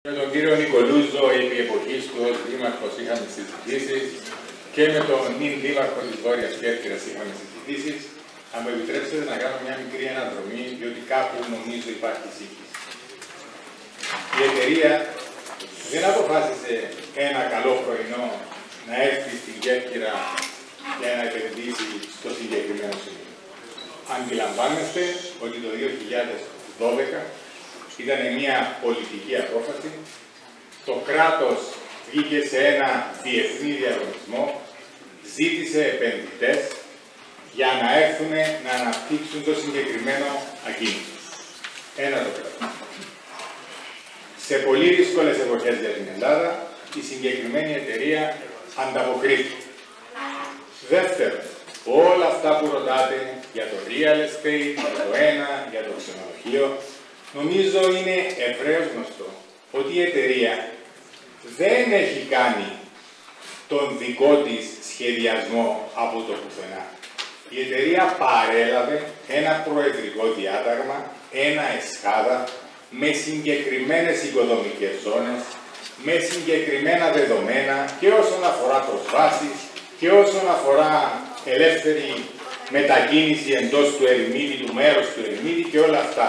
Με τον κύριο Νικολούζο, επί εποχής του ως δήμαρχος, είχαμε συζητήσεις και με τον νυν δήμαρχο της Βόρειας Κέρκυρας είχαμε συζητήσεις. Αν μου επιτρέψετε να κάνω μια μικρή αναδρομή, διότι κάπου νομίζω υπάρχει σύγχυση. Η εταιρεία δεν αποφάσισε ένα καλό πρωινό να έρθει στην Κέρκυρα για να επενδύσει στο συγκεκριμένο σημείο. Αντιλαμβάνεστε ότι το 2012 ήταν μια πολιτική απόφαση. Το κράτος βγήκε σε ένα διεθνή διαγωνισμό, ζήτησε επενδυτές για να έρθουν να αναπτύξουν το συγκεκριμένο ακίνητο. Ένα το κράτος. Σε πολύ δύσκολες εποχές για την Ελλάδα, η συγκεκριμένη εταιρεία ανταποκρίθηκε. Δεύτερον, όλα αυτά που ρωτάτε για το real estate, για το ένα, για το ξενοδοχείο, νομίζω είναι ευρέως γνωστό ότι η εταιρεία δεν έχει κάνει τον δικό της σχεδιασμό από το πουθενά. Η εταιρεία παρέλαβε ένα προεδρικό διάταγμα, ένα εσχάδα, με συγκεκριμένες οικοδομικές ζώνες, με συγκεκριμένα δεδομένα και όσον αφορά προσβάσεις και όσον αφορά ελεύθερη μετακίνηση εντός του ερημίτη, του μέρους του ερημίτη και όλα αυτά.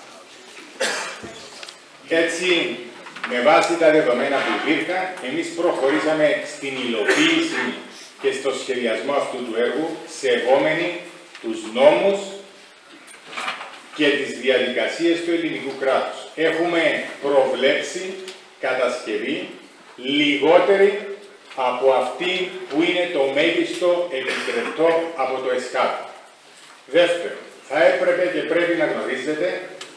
Έτσι, με βάση τα δεδομένα που υπήρχαν, εμείς προχωρήσαμε στην υλοποίηση και στο σχεδιασμό αυτού του έργου, σεβόμενοι τους νόμους και τις διαδικασίες του ελληνικού κράτους. Έχουμε προβλέψει κατασκευή λιγότερη από αυτή που είναι το μέγιστο επιτρεπτό από το ΕΣΚΑΤ. Δεύτερον, θα έπρεπε και πρέπει να γνωρίζετε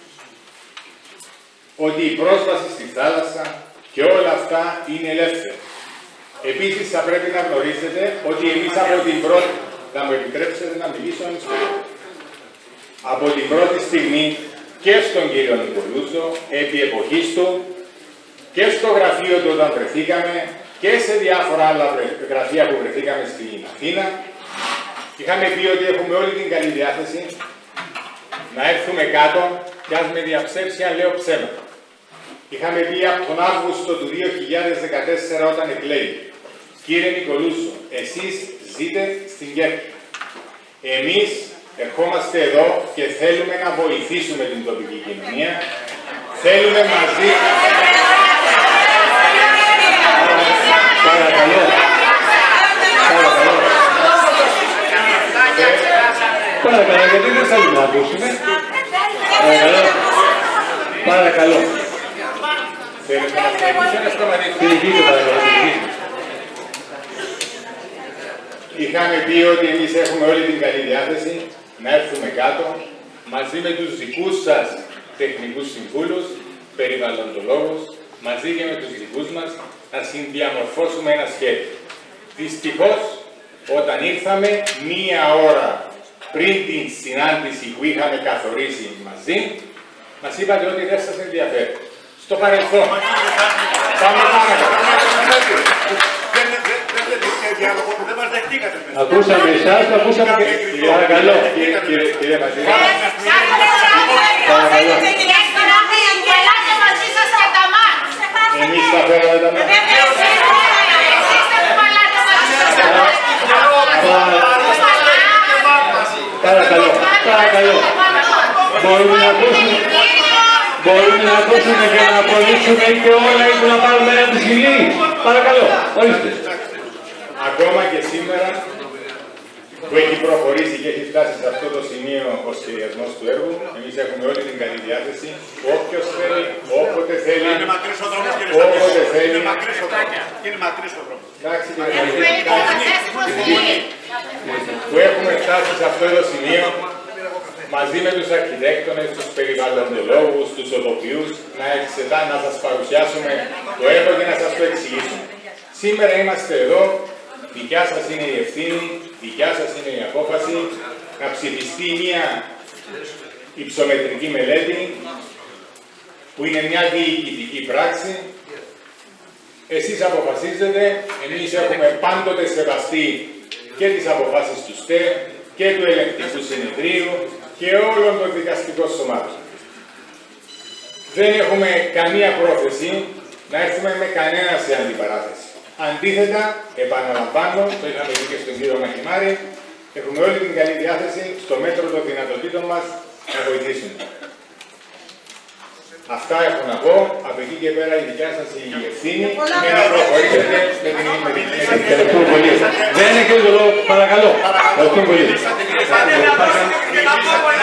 ότι η πρόσβαση στη θάλασσα και όλα αυτά είναι ελεύθερα. Επίσης, θα πρέπει να γνωρίζετε ότι εμείς από την πρώτη... Θα μου επιτρέψετε να μιλήσω από την πρώτη στιγμή και στον κύριο Νικολούζο, επί εποχής του, και στο γραφείο του όταν βρεθήκαμε και σε διάφορα άλλα γραφεία που βρεθήκαμε στην Αθήνα, είχαμε πει ότι έχουμε όλη την καλή διάθεση να έρθουμε κάτω και ας με διαψεύσει αν λέω ψέματα. Είχαμε πει από τον Αύγουστο του 2014 όταν εκλέγει, κύριε Νικολούζο, εσείς ζείτε στην Κέρκυρα. Εμείς ερχόμαστε εδώ και θέλουμε να βοηθήσουμε την τοπική κοινωνία. Θέλουμε μαζί... Παρακαλώ. Παρακαλώ, γιατί δεν θέλουμε να ακούσουμε. Παρακαλώ. Θέλετε να σταματήσετε. Είχαμε πει ότι εμείς έχουμε όλη την καλή διάθεση να έρθουμε κάτω μαζί με τους δικούς σας τεχνικούς συμβούλους, περιβαλλοντολόγους, μαζί και με τους δικούς μας να συνδιαμορφώσουμε ένα σχέδιο. Δυστυχώς, όταν ήρθαμε μία ώρα πριν την συνάντηση που είχαμε καθορίσει μαζί, μας είπατε ότι δεν σας ενδιαφέρει. Στο παρελθόν. Πάμε παρακάτω. Δεν μας δεχτήκατε. Ακούσαμε εσάς, ακούσαμε και... Παρακαλώ, κύριε Μαζίνη. Παρακαλώ. Εμείς θα φέραμε τα μάτια. Παρακαλώ, παρακαλώ. Μπορούμε να ακούσουμε και να αποδείξουμε και όλα ή να πάρουμε ένα τη σκηνή. Παρακαλώ, ορίστε. Ακόμα και σήμερα που έχει προχωρήσει και έχει φτάσει σε αυτό το σημείο ο σχεδιασμός του έργου, εμείς έχουμε όλη την καλή διάθεση. Όποιος θέλει, όποτε θέλει, είναι μακρύς ο δρόμος, όποτε θέλει. Είναι μακρύς ο δρόμος. Είναι μακρύς ο δρόμος. Εντάξει, που έχουμε φτάσει σε αυτό το σημείο, μαζί με τους αρχιτέκτονες, τους περιβαλλοντολόγους, τους οδοποιούς, να σας παρουσιάσουμε το έργο και να σας το εξηγήσουμε. Σήμερα είμαστε εδώ, δικιά σας είναι η ευθύνη, δικιά σας είναι η απόφαση, να ψηφιστεί μια υψομετρική μελέτη, που είναι μια διοικητική πράξη. Εσείς αποφασίζετε, εμείς έχουμε πάντοτε σεβαστεί και τις αποφάσεις του ΣΤΕ και του Ελεγκτικού Συνεδρίου και όλων των δικαστικών σωμάτων. Δεν έχουμε καμία πρόθεση να έρθουμε με κανένα σε αντιπαράθεση. Αντίθετα, επαναλαμβάνω, το είχαμε δει και στον κύριο Μαχημάρη, έχουμε όλη την καλή διάθεση στο μέτρο των δυνατοτήτων μας να βοηθήσουμε. Αυτά έχω να πω. Από εκεί και πέρα η δικιά σας η ευθύνη είναι να προχωρήσετε με την Ευχαριστούμε πολύ. Δεν είναι και το λόγο, παρακαλώ. Ευχαριστούμε πολύ.